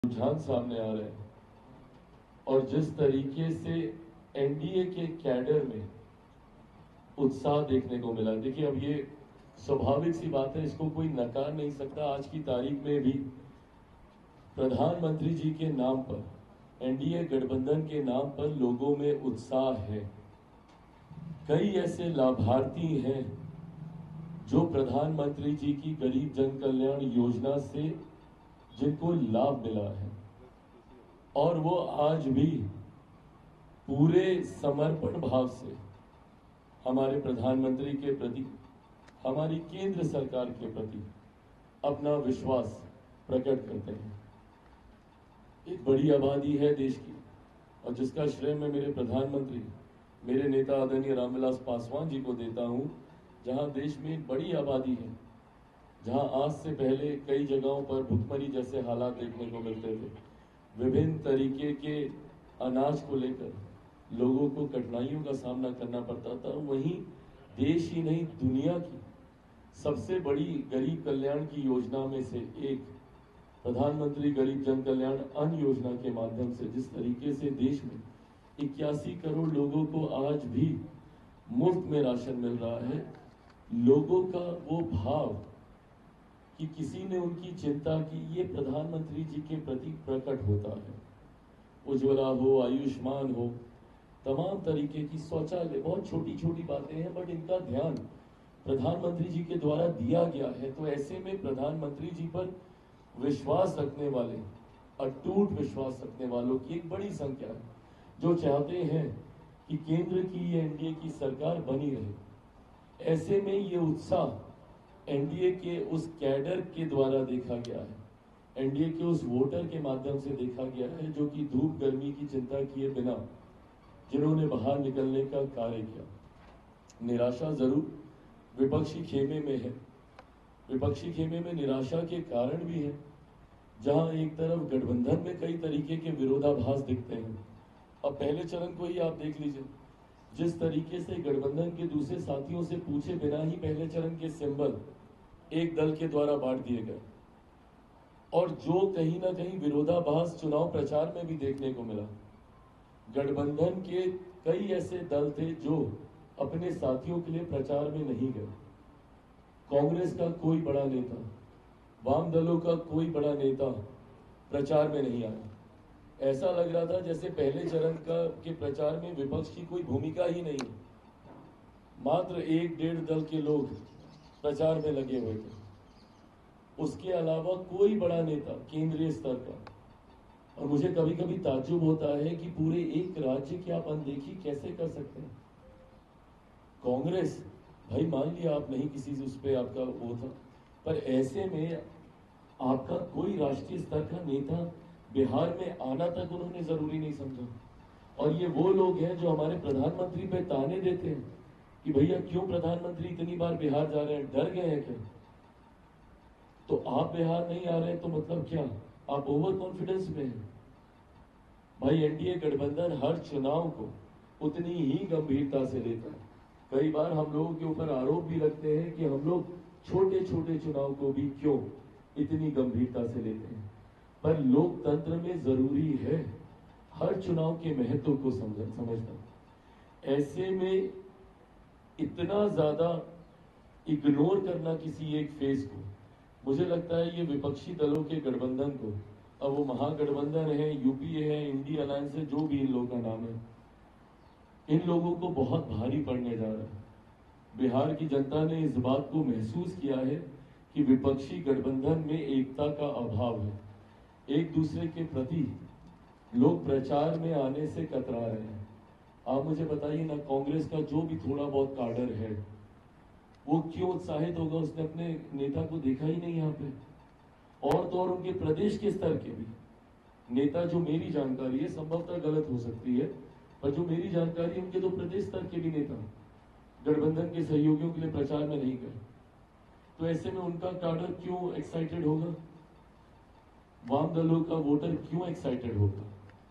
रुझान सामने आ रहे हैं और जिस तरीके से एनडीए के कैडर में उत्साह देखने को मिला। देखिए, अब ये स्वाभाविक सी बात है, इसको कोई नकार नहीं सकता। आज की तारीख में भी प्रधानमंत्री जी के नाम पर, एनडीए गठबंधन के नाम पर लोगों में उत्साह है। कई ऐसे लाभार्थी हैं जो प्रधानमंत्री जी की गरीब जन कल्याण योजना से जिनको लाभ मिला है और वो आज भी पूरे समर्पण भाव से हमारे प्रधानमंत्री के प्रति, हमारी केंद्र सरकार के प्रति अपना विश्वास प्रकट करते हैं। एक बड़ी आबादी है देश की और जिसका श्रेय मैं मेरे प्रधानमंत्री, मेरे नेता आदरणीय रामविलास पासवान जी को देता हूं। जहां देश में एक बड़ी आबादी है, जहां आज से पहले कई जगहों पर भुखमरी जैसे हालात देखने को मिलते थे, विभिन्न तरीके के अनाज को लेकर लोगों को कठिनाइयों का सामना करना पड़ता था, वहीं देश ही नहीं दुनिया की सबसे बड़ी गरीब कल्याण की योजना में से एक प्रधानमंत्री गरीब जन कल्याण अन्न योजना के माध्यम से जिस तरीके से देश में 81 करोड़ लोगों को आज भी मुफ्त में राशन मिल रहा है, लोगों का वो भाव कि किसी ने उनकी चिंता की, ये प्रधानमंत्री जी के प्रति प्रकट होता है। उज्ज्वला हो, आयुष्मान हो, तमाम तरीके की शौचालय, बहुत छोटी छोटी बातें हैं, बट इनका ध्यान प्रधानमंत्री जी के द्वारा दिया गया है। तो ऐसे में प्रधानमंत्री जी पर विश्वास रखने वाले, अटूट विश्वास रखने वालों की एक बड़ी संख्या है जो चाहते हैं कि केंद्र की एनडीए की सरकार बनी रहे। ऐसे में ये उत्साह एनडीए के उस कैडर के द्वारा देखा गया है, एनडीए के उस वोटर के माध्यम से देखा गया है जो कि धूप गर्मी की चिंता किए बिना जिन्होंने बाहर निकलने का कार्य किया। निराशा जरूर विपक्षी खेमे में है, विपक्षी खेमे में निराशा के कारण भी है, जहां एक तरफ गठबंधन में कई तरीके के विरोधाभास दिखते हैं। अब पहले चरण को ही आप देख लीजिए, जिस तरीके से गठबंधन के दूसरे साथियों से पूछे बिना ही पहले चरण के सिंबल एक दल के द्वारा बांट दिए गए और जो कहीं ना कहीं विरोधाभास चुनाव प्रचार में भी देखने को मिला। गठबंधन के कई ऐसे दल थे जो अपने साथियों के लिए प्रचार में नहीं गए। कांग्रेस का कोई बड़ा नेता, वाम दलों का कोई बड़ा नेता प्रचार में नहीं आया। ऐसा लग रहा था जैसे पहले चरण के प्रचार में विपक्ष की कोई भूमिका ही नहीं है, मात्र 1-1.5 दल के लोग प्रचार में लगे हुए थे। उसके अलावा कोई बड़ा नेता केंद्रीय स्तर का, और मुझे कभी कभी ताज्जुब होता है कि पूरे एक राज्य की आप अनदेखी कैसे कर सकते हैं। कांग्रेस, भाई मान लिया आप नहीं किसी से उस पर आपका वो था, पर ऐसे में आपका कोई राष्ट्रीय स्तर का नेता बिहार में आना तक उन्होंने जरूरी नहीं समझा। और ये वो लोग हैं जो हमारे प्रधानमंत्री पे ताने देते हैं कि भैया क्यों प्रधानमंत्री इतनी बार बिहार जा रहे हैं, डर गए हैं क्या? तो आप बिहार नहीं आ रहे हैं तो मतलब क्या आप ओवर कॉन्फिडेंस में हैं? भाई एनडीए गठबंधन हर चुनाव को उतनी ही गंभीरता से लेता है। कई बार हम लोगों के ऊपर आरोप भी लगते हैं कि हम लोग छोटे छोटे चुनाव को भी क्यों इतनी गंभीरता से लेते हैं, पर लोकतंत्र में जरूरी है हर चुनाव के महत्व को समझना। ऐसे में इतना ज्यादा इग्नोर करना किसी एक फेज को, मुझे लगता है ये विपक्षी दलों के गठबंधन को, अब वो महागठबंधन है, यूपीए है, इंडिया अलायंस है, जो भी इन लोगों का नाम है, इन लोगों को बहुत भारी पड़ने जा रहा है। बिहार की जनता ने इस बात को महसूस किया है कि विपक्षी गठबंधन में एकता का अभाव है। एक दूसरे के प्रति लोग प्रचार में आने से कतरा रहे हैं। आप मुझे बताइए ना, कांग्रेस का जो भी थोड़ा बहुत काडर है वो क्यों उत्साहित होगा? उसने अपने नेता को देखा ही नहीं यहाँ पे। और तो और उनके प्रदेश के स्तर के भी नेता, जो मेरी जानकारी है, संभवतः गलत हो सकती है, पर जो मेरी जानकारी है उनके तो प्रदेश स्तर के भी नेता गठबंधन के सहयोगियों के लिए प्रचार में नहीं गए। तो ऐसे में उनका काडर क्यों एक्साइटेड होगा? वाम दलों का वोटर क्यों एक्साइटेड होगा?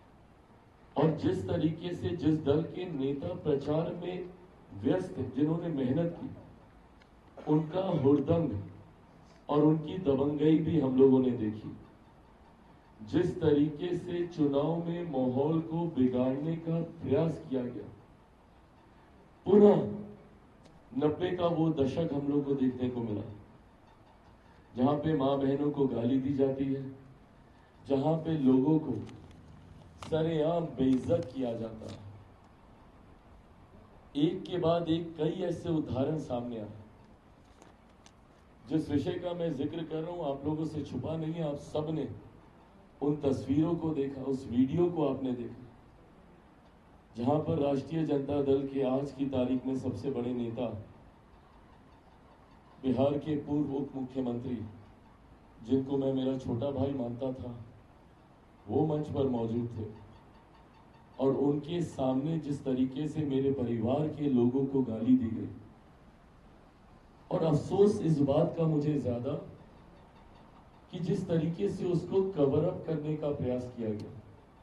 और जिस तरीके से जिस दल के नेता प्रचार में व्यस्त हैं, जिन्होंने मेहनत की, उनका हुड़दंग और उनकी दबंगई भी हम लोगों ने देखी। जिस तरीके से चुनाव में माहौल को बिगाड़ने का प्रयास किया गया, पुनः 90 का वो दशक हम लोग को देखने को मिला, जहां पे मां बहनों को गाली दी जाती है, जहां पे लोगों को सरेआम बेइज्जत किया जाता है। एक के बाद एक कई ऐसे उदाहरण सामने आए। जिस विषय का मैं जिक्र कर रहा हूं आप लोगों से छुपा नहीं है, आप सब ने उन तस्वीरों को देखा, उस वीडियो को आपने देखा, जहां पर राष्ट्रीय जनता दल के आज की तारीख में सबसे बड़े नेता, बिहार के पूर्व उप मुख्यमंत्री, जिनको मैं मेरा छोटा भाई मानता था, वो मंच पर मौजूद थे और उनके सामने जिस तरीके से मेरे परिवार के लोगों को गाली दी गई, और अफसोस इस बात का मुझे ज्यादा कि जिस तरीके से उसको कवर अप करने का प्रयास किया गया।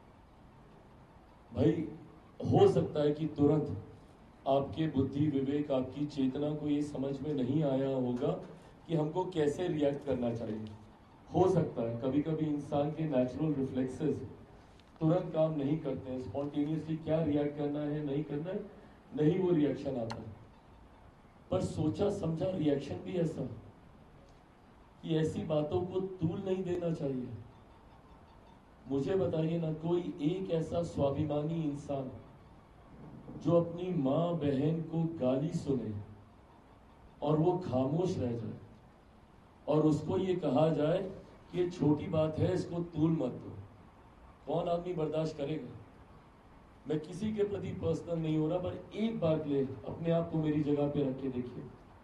भाई, हो सकता है कि तुरंत आपके बुद्धि विवेक, आपकी चेतना को ये समझ में नहीं आया होगा कि हमको कैसे रिएक्ट करना चाहिए। हो सकता है कभी कभी इंसान के नेचुरल रिफ्लेक्सेस तुरंत काम नहीं करते हैं, स्पॉन्टेनियसली क्या रिएक्ट करना है, नहीं करना है, नहीं वो रिएक्शन आता है। पर सोचा समझा रिएक्शन भी ऐसा कि ऐसी बातों को तूल नहीं देना चाहिए। मुझे बताइए ना, कोई एक ऐसा स्वाभिमानी इंसान जो अपनी मां बहन को गाली सुने और वो खामोश रह जाए और उसको ये कहा जाए कि ये छोटी बात है, इसको तूल मत दो, कौन आदमी बर्दाश्त करेगा? मैं किसी के प्रति पर्सनल नहीं हो रहा, पर एक बार ले अपने आप को मेरी जगह पे रख के देखिए।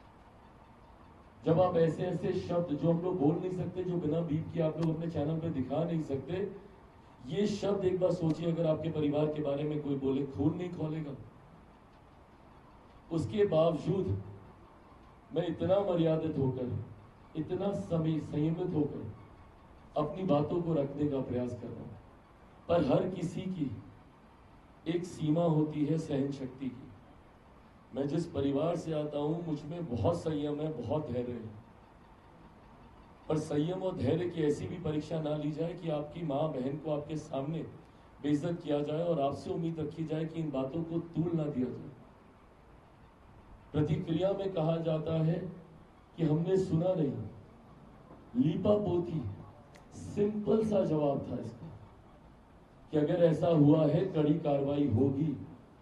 जब आप ऐसे ऐसे शब्द जो हम लोग बोल नहीं सकते, जो बिना बीप के आप लोग अपने चैनल पे दिखा नहीं सकते, ये शब्द एक बार सोचिए, अगर आपके परिवार के बारे में कोई बोले, खून नहीं खौलेगा। उसके बावजूद मैं इतना मर्यादित होकर, इतना संयमित होकर अपनी बातों को रखने का प्रयास कर रहा हूं। पर हर किसी की एक सीमा होती है सहन शक्ति की। मैं जिस परिवार से आता हूं, मुझ में बहुत संयम है, बहुत धैर्य है, पर संयम और धैर्य की ऐसी भी परीक्षा ना ली जाए कि आपकी मां बहन को आपके सामने बेइज्जत किया जाए और आपसे उम्मीद रखी जाए कि इन बातों को तूल ना दिया जाए। प्रतिक्रिया में कहा जाता है कि हमने सुना नहीं। लीपा पोती सिंपल सा जवाब था इसका कि अगर ऐसा हुआ है कड़ी कार्रवाई होगी।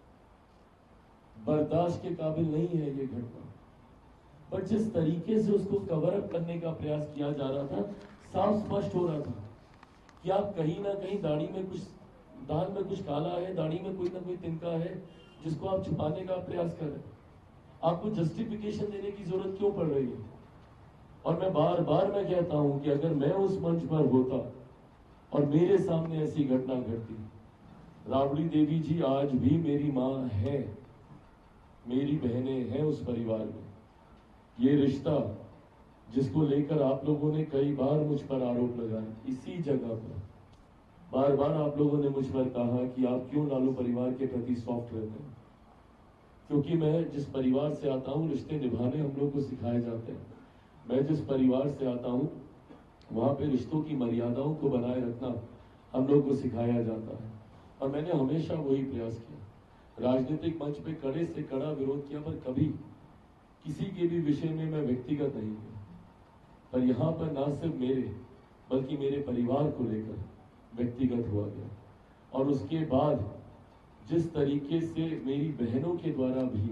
बर्दाश्त के काबिल नहीं है ये घटना। पर जिस तरीके से उसको कवर अप करने का प्रयास किया जा रहा था, साफ स्पष्ट हो रहा था कि आप कहीं ना कहीं दाढ़ी में कुछ, दाल में कुछ काला है, दाढ़ी में कोई ना कोई तिनका है जिसको आप छुपाने का प्रयास कर रहे हैं। आपको जस्टिफिकेशन देने की जरूरत क्यों पड़ रही है? और मैं बार बार मैं कहता हूं कि अगर मैं उस मंच पर होता और मेरे सामने ऐसी घटना घटती, राबड़ी देवी जी आज भी मेरी मां है, मेरी बहनें हैं उस परिवार में। ये रिश्ता जिसको लेकर आप लोगों ने कई बार मुझ पर आरोप लगाए, इसी जगह पर बार बार आप लोगों ने मुझ पर कहा कि आप क्यों लालू परिवार के प्रति सॉफ्ट रहते हैं। क्योंकि मैं जिस परिवार से आता हूं, रिश्ते निभाने हम लोग को सिखाए जाते हैं। मैं जिस परिवार से आता हूं, वहां पे रिश्तों की मर्यादाओं को बनाए रखना हम लोग को सिखाया जाता है। और मैंने हमेशा वही प्रयास किया। राजनीतिक मंच पे कड़े से कड़ा विरोध किया, पर कभी किसी के भी विषय में मैं व्यक्तिगत नहीं हूं। पर यहां पर ना सिर्फ मेरे बल्कि मेरे परिवार को लेकर व्यक्तिगत हुआ गया। और उसके बाद जिस तरीके से मेरी बहनों के द्वारा भी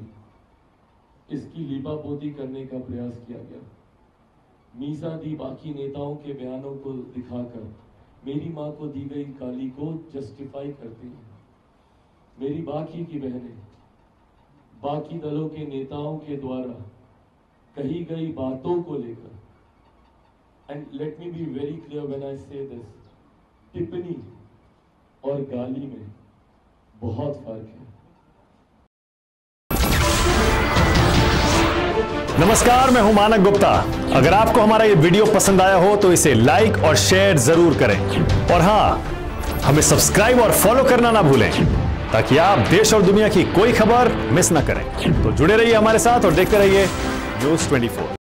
इसकी लीपापोती करने का प्रयास किया गया, मीसा दी बाकी नेताओं के बयानों को दिखाकर मेरी मां को दी गई गाली को जस्टिफाई करती है। मेरी बाकी की बहनें बाकी दलों के नेताओं के द्वारा कही गई बातों को लेकर, and let me be very clear when I say this, टिप्पणी और गाली में बहुत फर्क है। नमस्कार, मैं हूं मानक गुप्ता। अगर आपको हमारा ये वीडियो पसंद आया हो तो इसे लाइक और शेयर जरूर करें, और हां, हमें सब्सक्राइब और फॉलो करना ना भूलें ताकि आप देश और दुनिया की कोई खबर मिस ना करें। तो जुड़े रहिए हमारे साथ और देखते रहिए न्यूज़ 24।